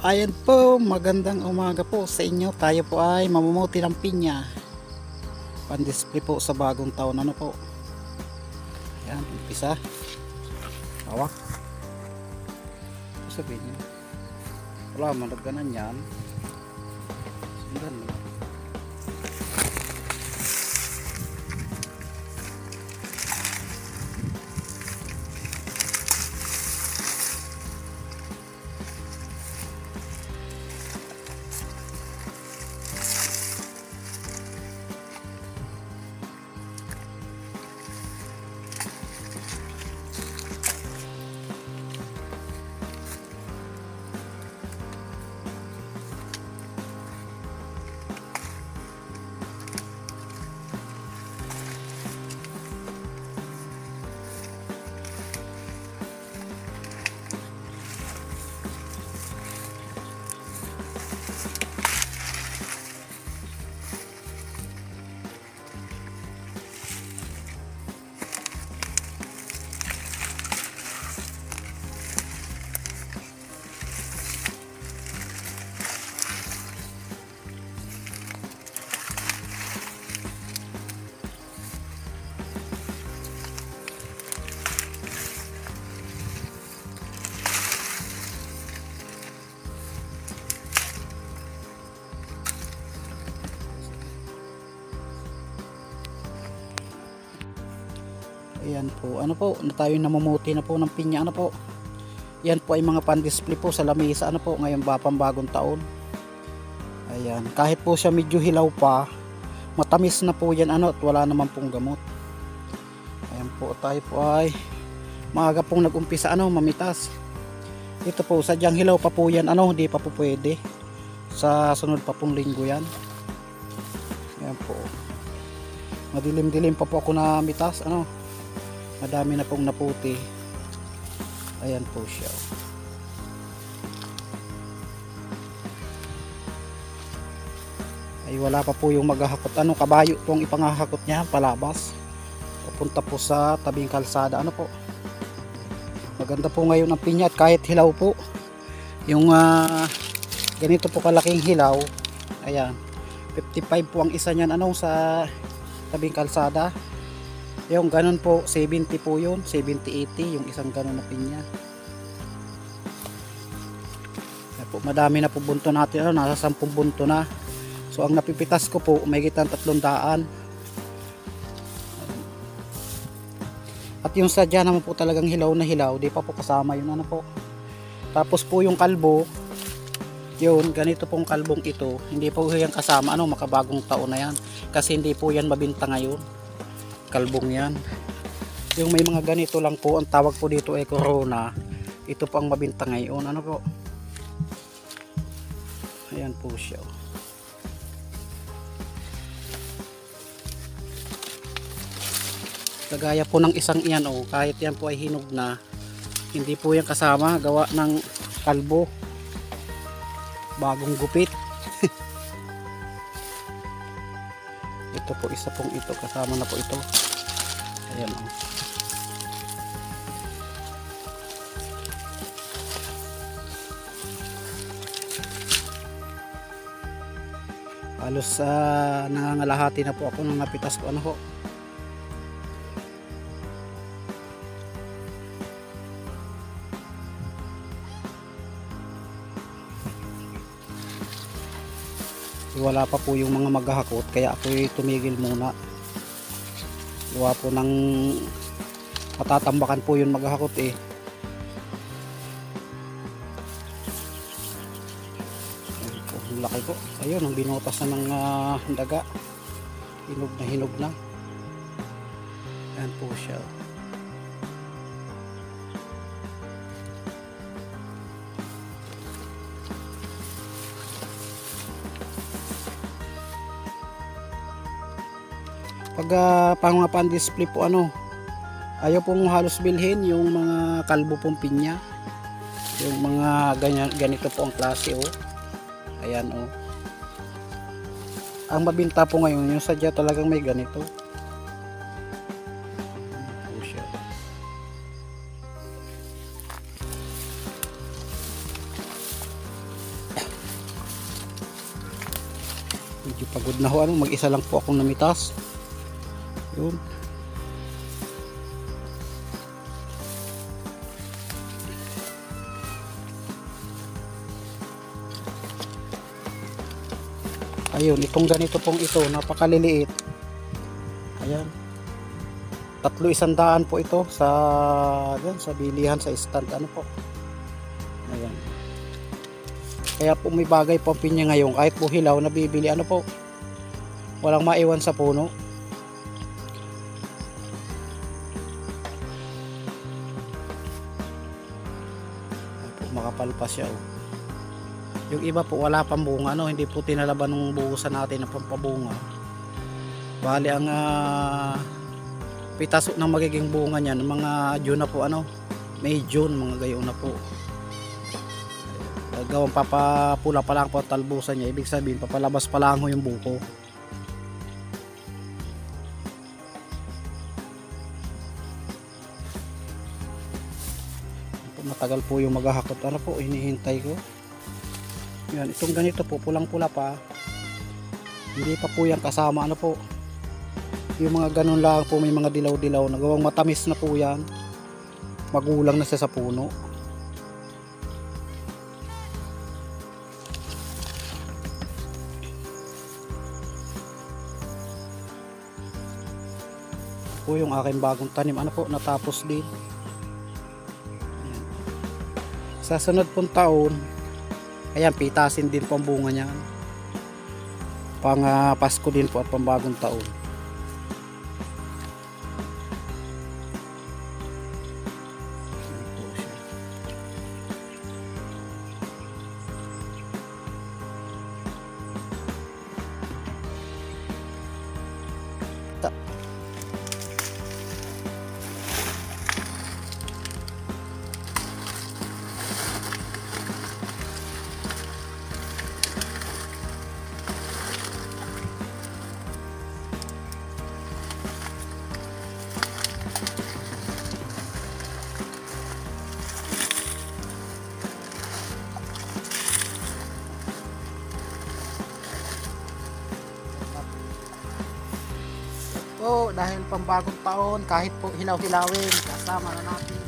Ayan po, magandang umaga po sa inyo. Tayo po ay mamumuti ng pinya. Pan-display po sa bagong taon. Ano po? Ayan, umpisa. Hawak. Sabihin niyo. Wala, malaganan yan. Sundan mo. Ayan po, ano po, na tayo namumuti na po ng pinya. Ano po, yan po ay mga pan-display po sa lamesa. Ano po, ngayon ba pambagong taon. Ayan, kahit po siya medyo hilaw pa, matamis na po yan, ano, at wala naman pong gamot. Ayan po, tayo po ay maaga pong nag-umpisa, ano, mamitas. Ito po, sadyang hilaw pa po yan, ano, hindi pa po pwede. Sa sunod pa pong linggo yan. Ayan po, madilim-dilim pa po ako na mitas, ano, madami na pong naputi. Ayan po siya. Ay wala pa po yung maghahakot, ano, kabayo pong ipangahakot niya palabas papunta po sa tabing kalsada. Ano po, maganda po ngayon ang pinya at kahit hilaw po yung ganito po kalaking hilaw. Ayan, 55 po ang isa niyan, ano, sa tabing kalsada. Yung ganun po 70 po yun, 70-80 yung isang ganun na pinya. Ayan po, madami na po bunto natin, ano, nasa 10 bunto na. So ang napipitas ko po may kitang 300. At yung sadya naman po talagang hilaw na hilaw, di pa po kasama yun, ano po. Tapos po yung kalbo, yun, ganito pong kalbong ito, hindi po yan kasama, ano, makabagong taon na yan. Kasi hindi po yan mabinta ngayon, kalbong yan. Yung may mga ganito lang po, ang tawag po dito ay corona. Ito po ang mabinta ngayon, ano po. Ayan po siya. Kagaya po ng isang iyan, oh, kahit yan po ay hinog na, hindi po yan kasama, gawa ng kalbo, bagong gupit. Ito po, isa pong ito, kasama na po ito. Ayan, oh. Halos nangangalahati na po ako nang napitas ko, ano po. Wala pa po yung mga maghahakot, kaya ako tumigil muna. Gawa po ng matatambakan po yung maghahakot eh. Ayun po, laki po. Ayun, ang binutas na ng daga. Hinog na hinog na. Ayan po siya. Pag mga pan-display po, ano, ayaw pong halos bilhin yung mga kalbo pong pinya, yung mga ganito po ang klase, oh. Ayan, oh. Ang mabinta po ngayon yung sadya talagang may ganito. medyo pagod na ho, mag-isa lang po akong namitas. Yun. Ayun, itong ganito pong ito, napakaliliit. Ayan. 3,100 po ito sa yan, sa bilihan, sa stand ano po. Ayan. Kaya po may bagay po ang pinya ngayon, kahit po hilaw nabibili ano po. Walang maiwan sa puno. Ayan po, makapal pa siya oh. Yung iba po wala pang bunga, hindi po tinalaban ng buhusan natin ng pampabunga. Bali ang pitaso ng magiging bunga niyan mga June na po, May June, mga gayon na po. Gawang papapula pa lang po ang talbusan niya, ibig sabihin papalabas pa lang ho yung buko. Matagal po yung maghahakot, hinihintay ko. Yan, itong ganito po, pulang-pula pa. Hindi pa po yan kasama, yung mga ganun lang po, may mga dilaw-dilaw na gawang matamis na po yan. Magulang na siya sa puno. Po yung aking bagong tanim, natapos din. Ayan. Sa sunod pong taon, ayan, pitasin din po ang bunga niya. Pang Pasko din po at pambagong taon. Po, dahil pambagong taon, kahit po hilaw-hilawin, kasama na natin.